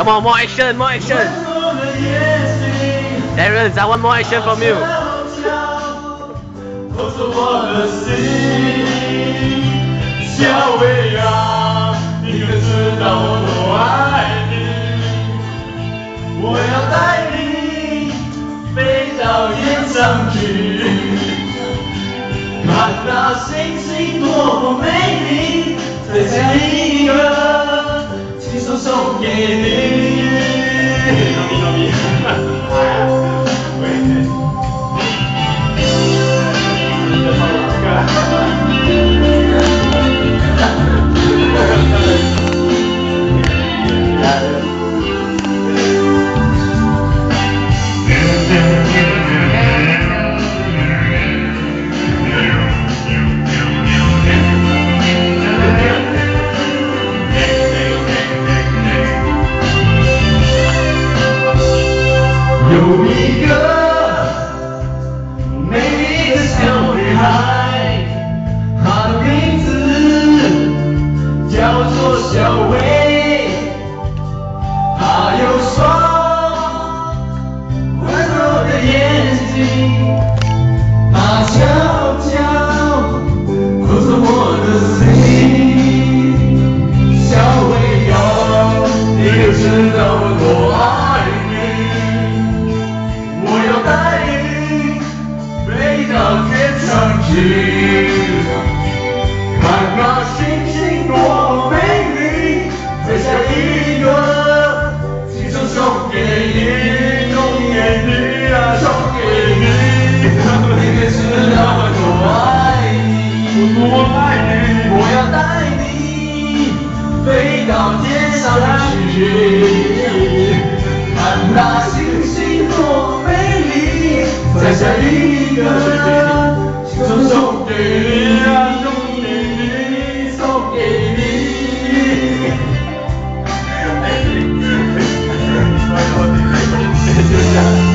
Come on, more action, more action. Terrence, I want more action from you. 小薇啊，你可知道我多爱你？我要带你飞到天上去，看那星星多么美丽，再下一个，亲手送给你。有一个美丽的小女孩，她的名字叫做小薇，她有双温柔的眼睛，她悄悄扣着我的心。小薇哟，你可知道我多爱你？我要带你飞到天上去，看那星星多么美丽，再下一个，亲手送给你，送给你啊，送给你。你可知道我多爱你？我多爱你！我要带你飞到天上去，看那星星多美丽，再下一个，亲手送给你啊，送给你，送给你。哎，